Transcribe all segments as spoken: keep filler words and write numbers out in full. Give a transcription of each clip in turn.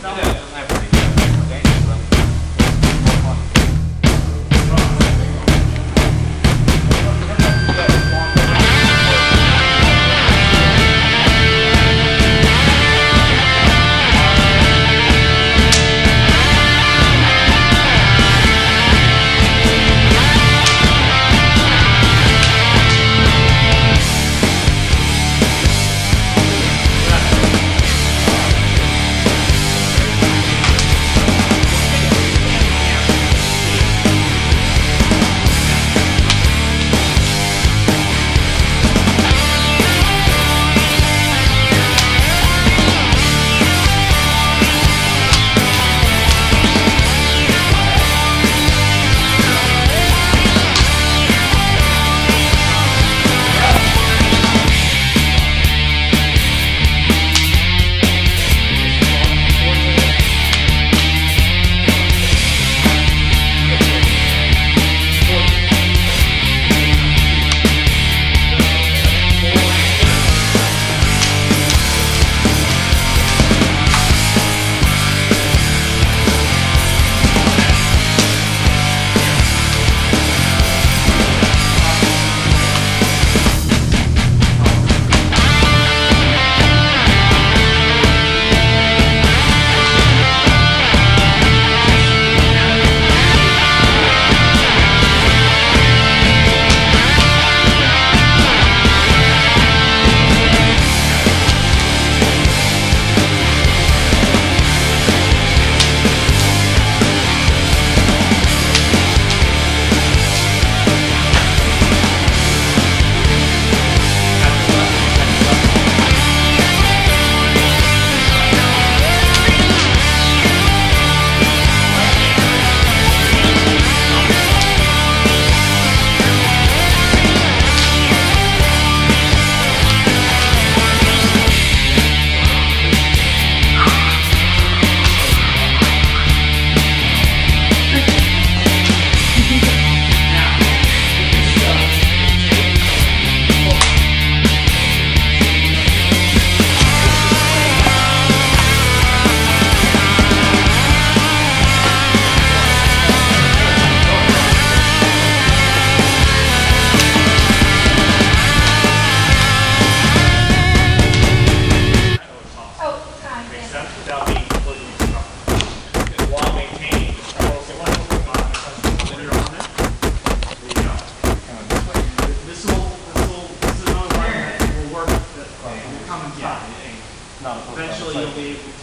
Eventually you'll be able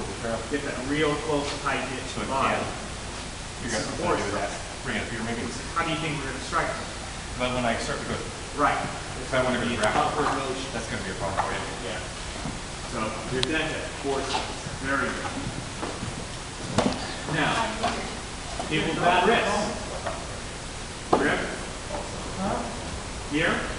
to get that real close tight hit to the body. You got something to do with that. Bring it up here, maybe. How do you think we're going to strike them? But when I start to go, right. If I want to go upward motion, that's going to be a problem for you. Yeah. So you're dead at force. Very good. Now, people with bad wrists. Grip. Here.